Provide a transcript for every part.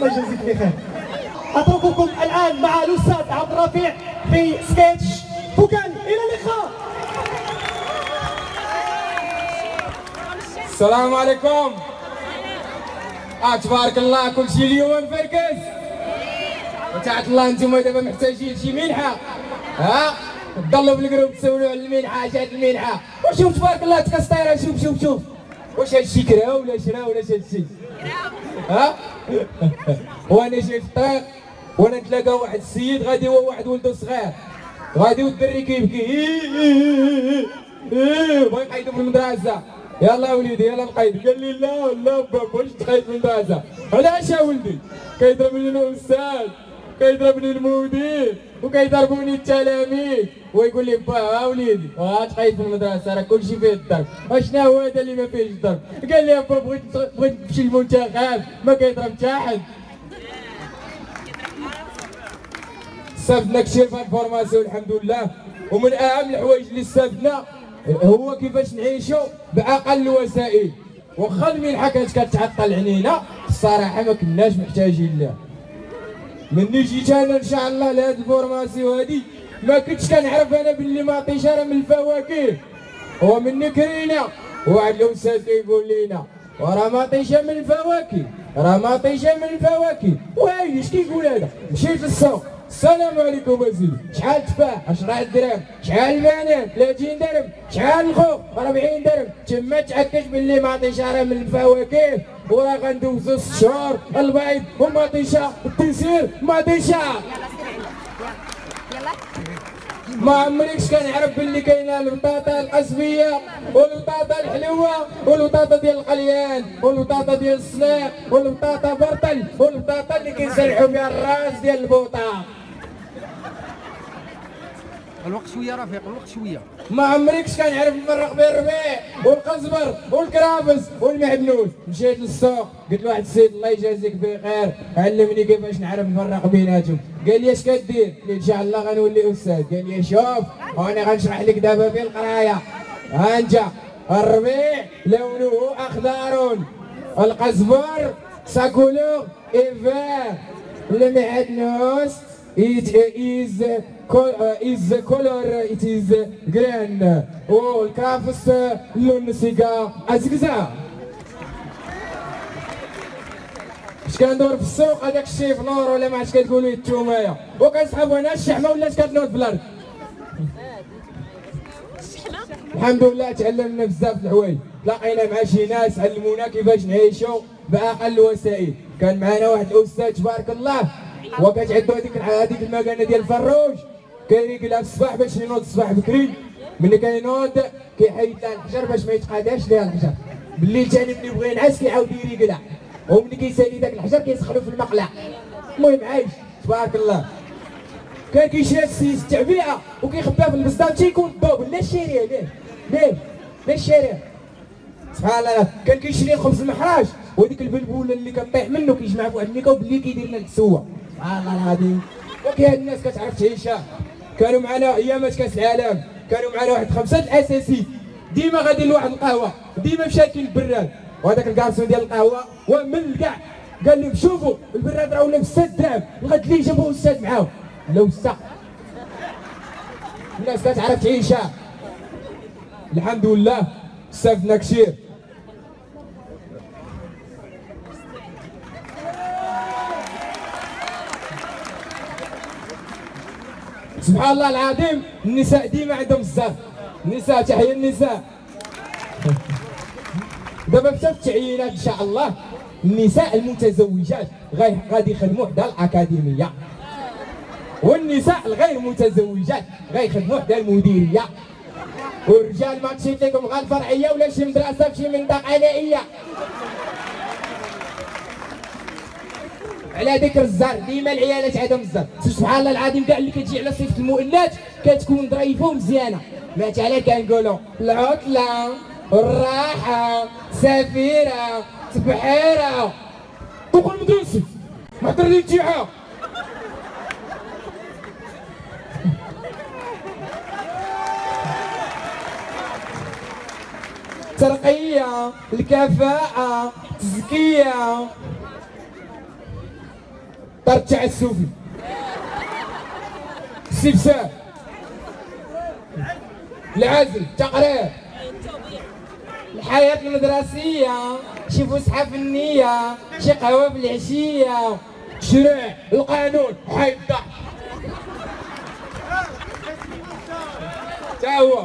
الله يجازيك بخير. اترككم الان مع الاستاذ عبد الرفيع في سكيتش فكان. الى اللقاء. السلام عليكم. تبارك الله كلشي اليوم مفركز. وتعالى الله انتم دابا محتاجين شي منحه. تضلوا بالقروب تسولوا على المنحه. جات المنحه وشوف تبارك الله تكسطيره. شوف واش هادشي كرا ولا شرا ولا هادشي وانا جاي في الطريق وانا نتلاقى واحد السيد غادي هو واحد ولدو صغير غادي والدري كيبكي بغا يقيدو في المدرسه. يلا وليدي يلا نقيد. قال لي لا بابا واش تقيد في المدرسه؟ علاش يا ولدي؟ كيضربني الاستاذ كيضربني المدير وكيضربوني التلاميذ ويقول لي با وليدي تقيد في المدرسه راه كلشي فيه الضرب. اشنا هو هذا اللي ما فيهش الضرب؟ قال لي با بغيت نمشي للمنتخب ما كيضرب حتى حد. استفدنا كثير في الفورماسيون الحمد لله. ومن اهم الحوايج اللي استفدنا هو كيفاش نعيشوا باقل الوسائل. واخا المنحه كانت كتعطل علينا الصراحه ما كناش محتاجين لها. مني جيت انا ان شاء الله لهاد الفورماسيون هادي ما كنتش كنعرف انا باللي مطيشه راه من الفواكه. ومني كرينا واحد الاستاذ كيقول لينا وراه مطيشه من الفواكه راه مطيشه من الفواكه. وهاي اش كيقول هذا؟ مشيت للسوق السلام عليكم اسيدي شحال تفاح 10 درهم شحال البنان 30 درهم شحال الخوخ 40 درهم. تما تاكد باللي مطيشه راه من الفواكه وراه غندوزو 6 شهور البيض ومطيشه التيسير مطيشه. ما عمريكش كنعرف باللي كاينه البطاطا القصبيه والبطاطا الحلوه والبطاطا ديال القليان والبطاطا ديال السلاق والبطاطا برطل والبطاطا اللي كيسرحوا بها الراس ديال البوطه. الوقت شويه رفيق الوقت شويه. ما عمريكش كنعرف نفرق بين الربيع والقزبر والكرافس والمعدنوس. مشيت للسوق قلت لواحد السيد الله يجازيك بخير علمني كيفاش نعرف نفرق بيناتهم. قال لي اش كدير؟ قلت له ان شاء الله غنولي استاذ. قال لي شوف انا غنشرح لك دابا في القرايه. ها انت الربيع لونه اخضر القزبر ساكولو ايفير المعدنوس is color it is green والكرافس لون سيكا ازكزا. اش كندور في السوق هذاك الشيء في نور ولا ما عرفتش كتقولوا لي التومايه وكنسحبوا هنا الشحمه ولات كتنوض في الارض. الحمد لله تعلمنا بزاف د الحوايج. تلاقينا مع شي ناس علمونا كيفاش نعيشوا باقل الوسائل. كان معنا واحد الاستاذ تبارك الله وكتعدوا هذيك المكانه ديال الفروج كيريقلها في الصباح باش ينوض الصباح بكري. ملي كينوض كيحيد لها الحجر باش ما يتقاداش ليها الحجر. بالليل ثاني ملي بغى ينعس كيعاود يريقلها وملي كيسالي داك الحجر كيسخنو في المقلع. المهم عايش تبارك الله. كان كيشري السيس التعبئه وكيخبيها في البسطام تيكون باب لا شاريه ليه شاريه سبحان الله. كان كيشري الخبز المحراج وديك البلبوله اللي كطيح منه كيجمع في واحد الميكا وباللي كيدير لنا السوا. سبحان الله العظيم. وكاين الناس كتعرف تعيشها. كانوا معنا ايامات كاس العالم كانوا معنا واحد 5 الاساسي ديما غادي لواحد القهوه ديما مشاكل البراد. وهذاك الكارسون ديال القهوه ومن الكاع قال لهم شوفوا البراد راه ولا ب 6 دراهم الغد اللي جابوه استاذ معاهم لا وسع. الناس كتعرف تعيشها الحمد لله. استفدنا كثير. سبحان الله العظيم. النساء ديما عندهم بزاف. النساء تحية النساء. دابا في التعيينات ان شاء الله النساء المتزوجات غادي يخدموا حدا الاكاديميه والنساء الغير متزوجات غيخدموا حدا المديريه. والرجال ما تشيت لكم غير الفرعيه ولا شي مدرسه في شي منطقه نائيه. على ذكر الزر ديما العيالات عندهم الزر. سبحان الله العظيم كاع اللي كتجي على صفه المؤنث كتكون ظريفه ومزيانه. مثلا كنقولوا العطله الراحه سفيره تبحيره تقول مدرسي محضر لي الامتحان. الترقيه الكفاءه التزكيه دار التعسفي السفساف العزل التقرير الحياة المدرسية شي فسحة فنية شي قهوة في العشية تشريع القانون حي الضحك تا هو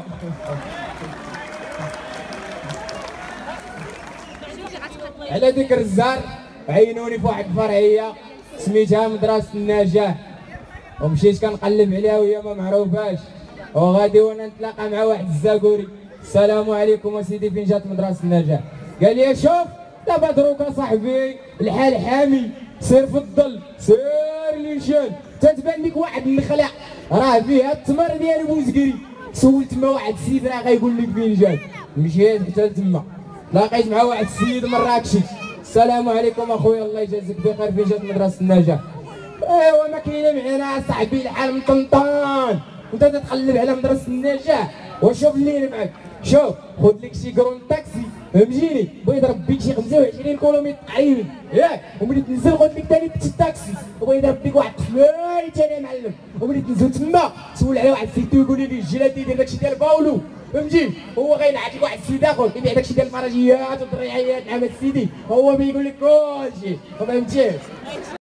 على ذكر الزهر عينوني في واحد الفرعية سميتها مدرسة النجاح ومشيت كنقلب عليها وهي ما معروفاش وغادي وانا نتلاقى مع واحد الزاكوري السلام عليكم اسيدي فين جات مدرسة النجاح قال لي شوف دابا دروك اصاحبي الحال حامي سير في الظل سير ليشان تتبان لك واحد النخله راه فيها التمر ديال بوزكري سولت ما واحد السيد راه غايقول لك فين جات مشيت حتى لتما لاقيت مع واحد السيد مراكشي السلام عليكم اخويا الله يجازيك بخير فين جات مدرسة النجاح ايوا ما كاينه معنا صاحبي الحال مطنطان وانت تتقلب على مدرسة النجاح وشوف الليل معاك شوف خذ لك شي كرون تاكسي فهمتيني بغا يضرب بيك شي 25 كيلومتر تقريبا ياك وملي تنزل خذ لك ثاني التاكسي بغا يضرب بيك واحد قفاي ثاني معلم وملي تنزل تما تسول على واحد السيد يقول لي الجلاد يدير داكشي ديال باولو فهمتي هو غينعت لك واحد السيد اخر كيبيع داكشي ديال الفرجيات والضريحيات عام السيدي هو بيقول لك كلشي ما فهمتيش